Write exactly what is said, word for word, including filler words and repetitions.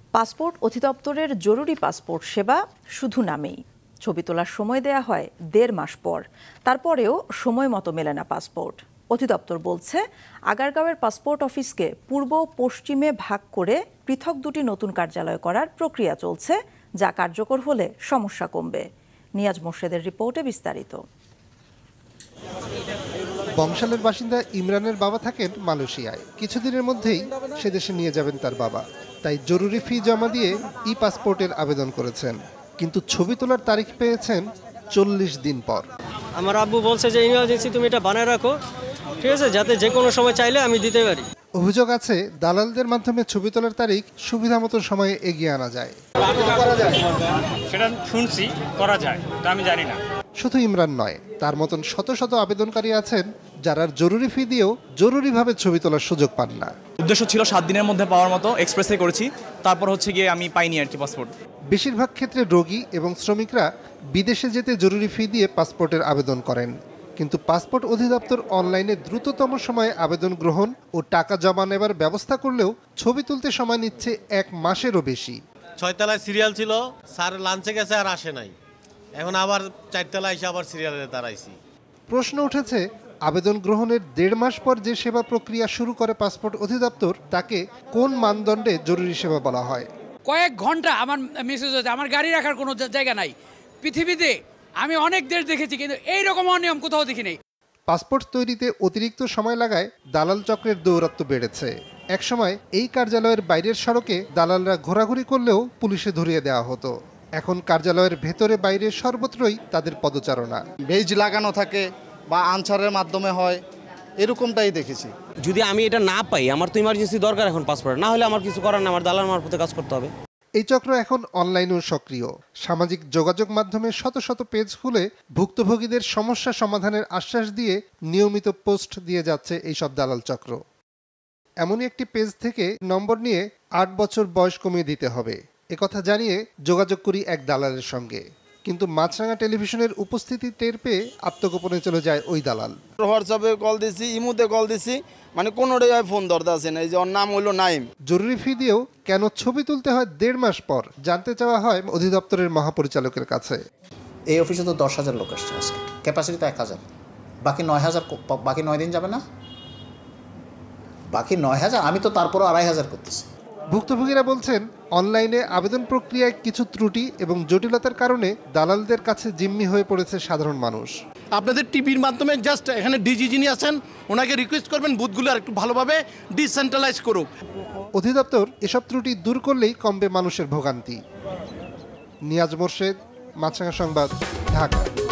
Passport অধিদপ্তরের জরুরি passport সেবা শুধু নামেই। ছবি তোলার সময় দেয়া হয় দেড় মাস পর, তারপরেও সময় মতো মেলে না পাসপোর্ট। অধিদপ্তর বলছে, আগারগাঁওয়ের পাসপোর্ট অফিসকে পূর্ব পশ্চিমে ভাগ করে পৃথক দুটি নতুন কার্যালয় করার প্রক্রিয়া চলছে, যা কার্যকর হলে সমস্যা কমবে। নিয়াজ মোর্শেদের রিপোর্টে বিস্তারিত। বংশালের বাসিন্দা ইমরানের বাবা থাকেন মালয়েশিয়ায়। কিছুদিনের মধ্যেই সে দেশে নিয়ে যাবেন তার বাবা, তাই জরুরি ফি জমা দিয়ে ই পাসপোর্টের আবেদন করেছেন, কিন্তু ছবি তোলার তারিখ পেয়েছেন চল্লিশ দিন পর। আমার আব্বু বলছে যে ইমার্জেন্সি তুমি এটা বানায় রাখো, ঠিক আছে, যাতে যে কোনো সময় চাইলে আমি দিতে পারি। অভিযোগ আছে, দালালদের মাধ্যমে ছবি তোলার তারিখ সুবিধা মতো সময়ে এগিয়ে আনা যায়। সেটা শুনছি করা যায়, তা আমি জানি না। শুধু ইমরান নয়, তার মতন শত শত আবেদনকারী আছেন যারা জরুরি ফি দিয়েও জরুরিভাবে ছবি তোলার সুযোগ পান না। উদ্দেশ্য ছিল সাত দিনের মধ্যে পাওয়ার মতো, এক্সপ্রেসে করেছি, তারপর হচ্ছে গিয়ে আমি পাইনি আর কি পাসপোর্ট। বেশিরভাগ ক্ষেত্রে রোগী এবং শ্রমিকরা বিদেশে যেতে জরুরি ফি দিয়ে পাসপোর্টের আবেদন করেন, কিন্তু পাসপোর্ট অধিদপ্তর অনলাইনে দ্রুততম সময়ে আবেদন গ্রহণ ও টাকা জমা নেবার ব্যবস্থা করলেও ছবি তুলতে সময় নিচ্ছে এক মাসেরও বেশি। ছয়তলায় সিরিয়াল ছিল, স্যার লাঞ্চে গেছে আর আসে নাই, এখন আবার চারতলায় এসে আবার সিরিয়ালে দাঁড়াইছি। প্রশ্ন উঠেছে, আবেদন গ্রহণের দেড় মাস পর যে সেবা প্রক্রিয়া শুরু করে পাসপোর্ট অধিদপ্তর, তাকে কোন মানদণ্ডে জরুরি সেবা বলা হয়? কয়েক ঘন্টা আমার মেসেজ হচ্ছে, আমার গাড়ি রাখার কোনো জায়গা নাই। পৃথিবীতে আমি অনেক দেশ দেখেছি, কিন্তু এইরকম অনিয়ম কোথাও দেখি নেই। পাসপোর্ট তৈরিতে অতিরিক্ত সময় লাগায় দালাল চক্রের দৌরাত্ম্য বেড়েছে। একসময় এই কার্যালয়ের বাইরের সড়কে দালালরা ঘোরাঘুরি করলেও পুলিশে ধরিয়ে দেওয়া হতো। এখন কার্যালয়ের ভেতরে বাইরে সর্বত্রই তাদের পদচারণা। বেজ লাগানো থাকে বা আনসারের মাধ্যমে হয়, এরকমটাই দেখেছি। যদি আমি এটা না পাই, আমার তো ইমার্জেন্সি দরকার এখন পাসপোর্ট, না হলে আমার কিছু করার না, আমার দালাল মারফতে কাজ করতে হবে। এই চক্র এখন অনলাইনেও সক্রিয়। সামাজিক যোগাযোগ মাধ্যমে শত শত পেজ খুলে ভুক্তভোগীদের সমস্যা সমাধানের আশ্বাস দিয়ে নিয়মিত পোস্ট দিয়ে যাচ্ছে এইসব দালাল চক্র। এমনই একটি পেজ থেকে নম্বর নিয়ে আট বছর বয়স কমিয়ে দিতে হবে, একথা জানিয়ে যোগাযোগ করি এক দালালের সঙ্গে, কিন্তু মাছরাঙা টেলিভিশনের উপস্থিতি টের পেয়ে আত্মগোপনে চলে যায় ওই দালাল। হোয়াটসঅ্যাপে কল দিছি, ইমুতে কল দিছি, মানে কোনোটাই ফোন ধরতে আসে না। এই যে ওর নাম হলো নাইম। জরুরি ফি দিয়েও কেন ছবি তুলতে হয় দেড় মাস পর, জানতে চাওয়া হয় অধিদপ্তরের মহাপরিচালকের কাছে। এই অফিসে তো দশ হাজার লোক আসছে আজকে, ক্যাপাসিটি তো এক হাজার, বাকি নয় হাজার বাকি নয় দিন যাবে না, বাকি নয় হাজার আমি তো তারপরও আড়াই হাজার করতেছি। ভুক্তভোগীরা বলছেন, অনলাইনে আবেদন প্রক্রিয়ায় কিছু ত্রুটি এবং জটিলতার কারণে দালালদের কাছে জিম্মি হয়ে পড়েছে সাধারণ মানুষ। আপনাদের টিভির মাধ্যমে জাস্ট এখানে ডিজি যিনি আছেন ওনাকে রিকোয়েস্ট করবেন বুথগুলো আর একটু ভালোভাবে ডিসেন্ট্রালাইজ করুক। অধিদপ্তর এসব ত্রুটি দূর করলেই কমবে মানুষের ভোগান্তি। নিয়াজ মোর্শেদ, মাছরাঙা সংবাদ, ঢাকা।